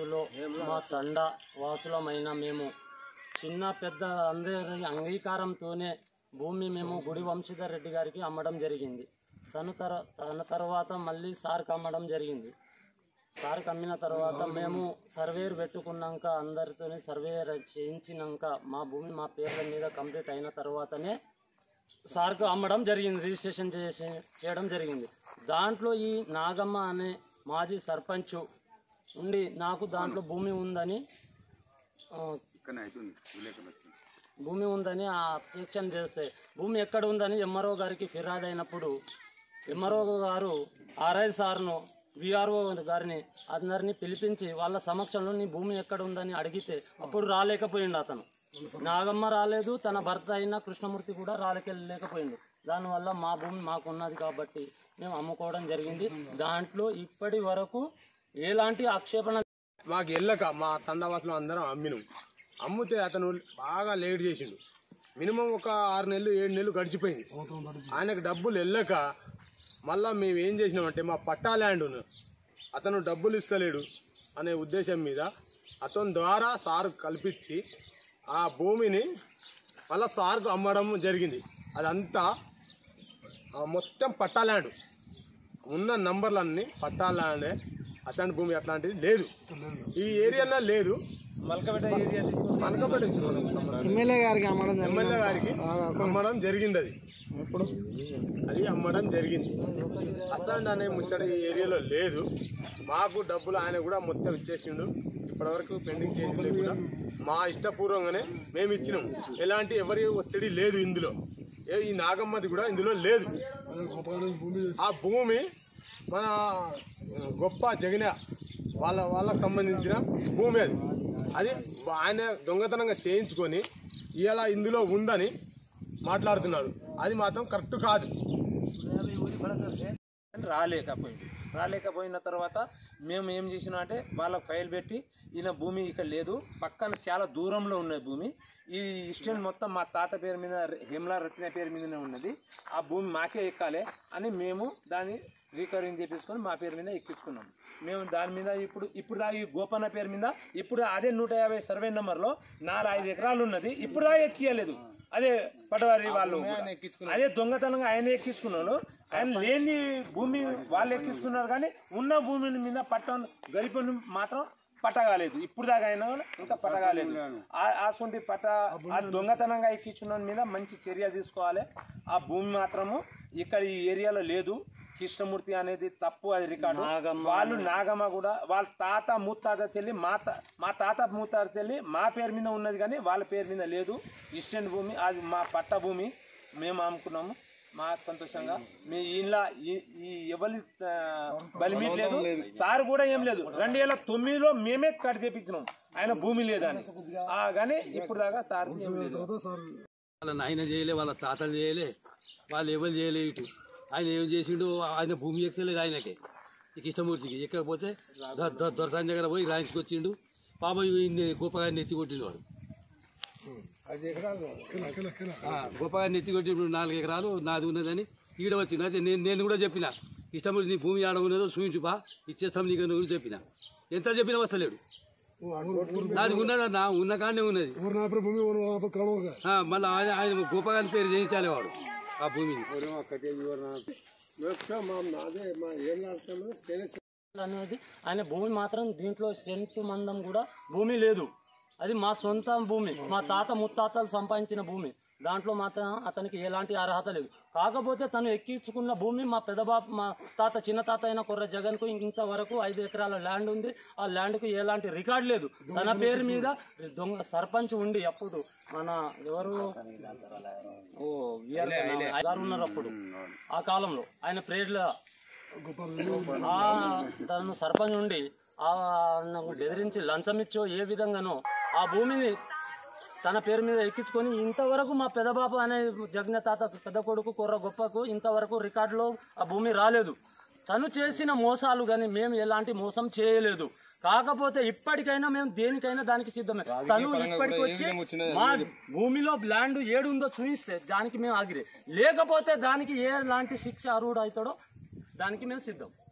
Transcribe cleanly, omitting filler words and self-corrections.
వాసులో మా తండ వాసులమైన మేము చిన్న పెద్ద అందరి అంగీకారంతోనే భూమి మేము గుడి వంశీధర్ రెడ్డి గారికి అమ్మడం జరిగింది. తన తర్వాత మళ్ళీ సార్కి అమ్మడం జరిగింది. సార్కి అమ్మిన తర్వాత మేము సర్వేర్ పెట్టుకున్నాక అందరితో సర్వేర్ చేయించినాక మా భూమి మా పేర్ల మీద కంప్లీట్ అయిన తర్వాతనే సార్కు అమ్మడం జరిగింది, రిజిస్ట్రేషన్ చేయడం జరిగింది. దాంట్లో ఈ నాగమ్మ అనే మాజీ సర్పంచ్ ఉండి నాకు దాంట్లో భూమి ఉందని అబ్జెక్షన్ చేస్తే భూమి ఎక్కడ ఉందని ఎంఆర్ఓ గారికి ఫిర్యాదు అయినప్పుడు ఎంఆర్ఓ గారు ఆర్ఐ సార్ను విఆర్ఓ గారిని అందరినీ పిలిపించి వాళ్ళ సమక్షంలో నీ భూమి ఎక్కడ ఉందని అడిగితే అప్పుడు రాలేకపోయిండు అతను. నాగమ్మ రాలేదు, తన భర్త అయిన కృష్ణమూర్తి కూడా రాలేకపోయిండు. దానివల్ల మా భూమి మాకున్నది కాబట్టి మేము అమ్ముకోవడం జరిగింది. దాంట్లో ఇప్పటి వరకు ఎలాంటి ఆక్షేపణ మాకు వెళ్ళక మా తండవాసులు అందరం అమ్మితే అతను బాగా లేట్ చేసిండు. మినిమం ఒక 6 నెలలు 7 నెలలు గడిచిపోయింది. ఆయనకు డబ్బులు వెళ్ళక మళ్ళీ మేము ఏం చేసినామంటే మా పట్టా ల్యాండ్ అతను డబ్బులు ఇస్తలేడు అనే ఉద్దేశం మీద అతని ద్వారా సార్ కల్పించి ఆ భూమిని మళ్ళీ సార్కు అమ్మడం జరిగింది. అదంతా మొత్తం పట్టా ల్యాండ్, ఉన్న నంబర్లన్నీ పట్టా ల్యాండే. అట్లాంటి భూమి అట్లాంటిది లేదు, ఈ ఏరియాలో లేదు. మల్కపేట ఎమ్మెల్యే గారికి అమ్మడం జరిగింది. అది అమ్మడం జరిగింది. అట్లాంటి అనే ముచ్చట ఈ ఏరియాలో లేదు. మాకు డబ్బులు ఆయన కూడా మొత్తం ఇచ్చేసిండు. ఇప్పటివరకు పెండింగ్ కేసులు కూడా మా ఇష్టపూర్వకంగానే మేము ఇచ్చినాము. ఎలాంటి ఎవరి ఒత్తిడి లేదు ఇందులో. ఈ నాగమ్మది కూడా ఇందులో లేదు. ఆ భూమి మన గొప్ప జగన్ వాళ్ళకు సంబంధించిన భూమి అది ఆయన దొంగతనంగా చేయించుకొని ఇలా ఇందులో ఉందని మాట్లాడుతున్నాడు. అది మాత్రం కరెక్ట్ కాదు. రాలేకపోయిన తర్వాత మేము ఏం చేసినా అంటే వాళ్ళకి ఫైల్ పెట్టి ఈయన భూమి ఇక్కడ లేదు, పక్కన చాలా దూరంలో ఉన్న భూమి, ఈ ఇస్టేట్ మొత్తం మా తాత పేరు మీద హేమలా రత్న పేరు మీదనే ఉన్నది, ఆ భూమి మాకే ఎక్కాలి అని మేము దాన్ని రికవరింగ్ చేపించుకొని మా పేరు మీద ఎక్కించుకున్నాం. మేము దాని మీద ఇప్పుడు దా ఈ గోపన్న పేరు మీద ఇప్పుడు అదే 150 సర్వే నెంబర్లో 4-5 ఎకరాలు ఉన్నది. ఇప్పుడు దా ఎక్కియలేదు. అదే పటవారి వాళ్ళు అదే దొంగతనంగా ఆయన ఎక్కించుకున్నాడు. ఆయన లేని భూమి వాళ్ళు ఎక్కించుకున్నారు, కానీ ఉన్న భూమి మీద గరిపను మాత్రం పట్టగాలేదు. ఇప్పుడు దాకా అయినా ఇంకా పట్టగాలేదు. అటువంటి ఆ దొంగతనంగా ఎక్కించున్న మీద మంచి చర్య తీసుకోవాలి. ఆ భూమి మాత్రము ఇక్కడ ఈ ఏరియాలో లేదు. కృష్ణమూర్తి అనేది తప్పు, అది రికార్డు. వాళ్ళు నాగమ్మ కూడా వాళ్ళ తాత ముత్తాత చెల్లి మా తాత ముత్తాత చెల్లి మా పేరు మీద ఉన్నది, కానీ వాళ్ళ పేరు మీద లేదు. ఇస్టెంట్ భూమి అది మా పట్ట భూమి, మేము అమ్ముకున్నాము. మా సంతోషంగా మీ ఇంట్లో ఈ ఎవరి బలిమీట్ లేదు, సార్ కూడా ఏం లేదు. 2009లో మేమే కట్ చేపించినాం ఆయన భూమి లేదని, కానీ ఇప్పుడు దాకా సార్ ఏం లేదు. వాళ్ళ నాయన చేయలే, వాళ్ళ తాతలు చేయలే, వాళ్ళు ఎవరు చేయలే. ఇటు ఆయన ఏం చేసిండు, ఆయన భూమి ఎక్కలేదు ఆయనకే, ఈ కృష్ణమూర్తికి. ఎక్కకపోతే దొరసాని దగ్గర పోయి రాయించుకొచ్చిండు. పాప గోపగారిని ఎత్తి కొట్టిండు వాడు. గోపగారిని ఎత్తి కొట్టిండు. 4 ఎకరాలు నాది ఉన్నదని ఈడ వచ్చిండు. అయితే నేను కూడా చెప్పిన, కృష్ణమూర్తి నీ భూమి ఆడ ఉన్నదో చూపించుపా, ఇచ్చేస్తాం నీకు కూడా చెప్పిన. ఎంత చెప్పినా వస్తలేడు. నాది ఉన్నదన్నా, ఉన్న కాడనే ఉన్నది. మళ్ళీ ఆయన గోపగారి పేరు చేయించాలి వాడు ఆ భూమిని. అనేది ఆయన భూమి మాత్రం దీంట్లో సెంటు మందం కూడా భూమి లేదు. అది మా సొంత భూమి, మా తాత ముత్తాతలు సంపాదించిన భూమి. దాంట్లో మాత్రం అతనికి ఎలాంటి అర్హత లేదు. కాకపోతే తను ఎక్కించుకున్న భూమి మా పెద్దబాబు మా తాత చిన్న తాత అయిన కొర్ర జగన్కు ఇంతవరకు 5 ఎకరాల ల్యాండ్ ఉంది. ఆ ల్యాండ్కు ఎలాంటి రికార్డు లేదు. తన పేరు మీద దొంగ సర్పంచ్ ఉండి అప్పుడు మన ఎవరు గారు ఉన్నారు అప్పుడు ఆ కాలంలో ఆయన ప్రేర్ల తను సర్పంచ్ ఉండి బెదిరించి లంచమిచ్చో ఏ విధంగానో ఆ భూమిని తన పేరు మీద ఎక్కించుకొని ఇంతవరకు మా పెద్దబాబు అనే జగన్ తాత పెద్ద కొడుకు కొర్ర గొప్పకు ఇంతవరకు రికార్డులో ఆ భూమి రాలేదు. తను చేసిన మోసాలు కానీ మేము ఎలాంటి మోసం చేయలేదు. కాకపోతే ఇప్పటికైనా మేము దేనికైనా దానికి సిద్ధమే. తను ఇప్పటికి వచ్చి మా భూమిలో ల్యాండ్ ఏడుందో చూపిస్తే దానికి మేము ఆగిరే, లేకపోతే దానికి ఎలాంటి శిక్ష అర్హుడు అవుతాడో దానికి మేము సిద్ధం.